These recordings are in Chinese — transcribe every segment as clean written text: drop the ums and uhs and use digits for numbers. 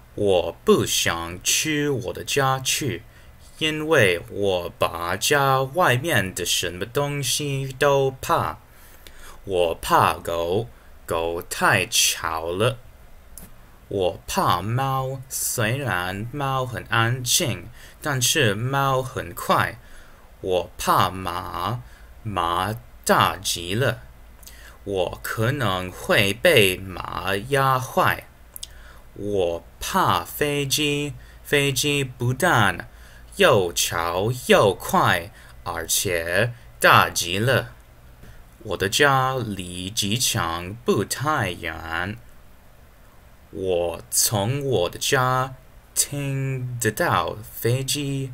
我不想去我的家去，因为我把家外面的什么东西都怕。我怕狗，狗太吵了。我怕猫，虽然猫很安静，但是猫很快。我怕马，马大极了，我可能会被马压坏。我怕飞机，飞机不但又吵又快，而且大极了。我的家离机场不太远，我从我的家听得到飞机。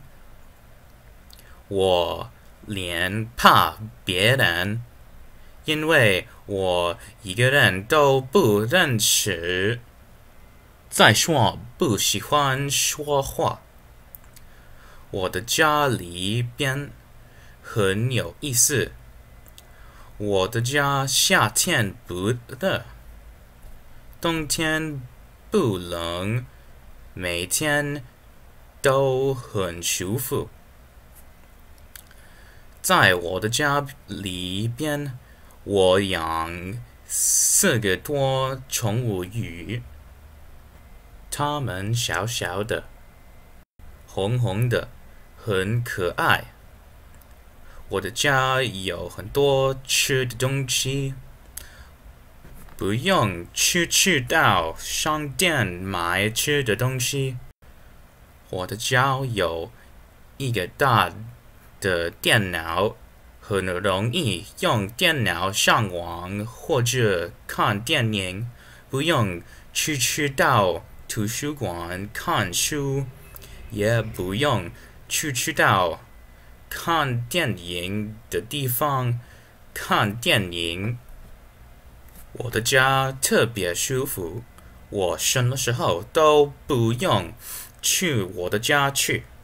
我连怕别人，因为我一个人都不认识。再说不喜欢说话。我的家里边很有意思。我的家夏天不热，冬天不冷，每天都很舒服。在我的家里边，我养4个多宠物鱼，它们小小的，红红的，很可爱。我的家有很多吃的东西，不用去到商店买吃的东西。我的家有一个大的电脑，很容易用电脑上网或者看电影，不用去到图书馆看书，也不用去到看电影的地方看电影。我的家特别舒服，我什么时候都不用去我的家去。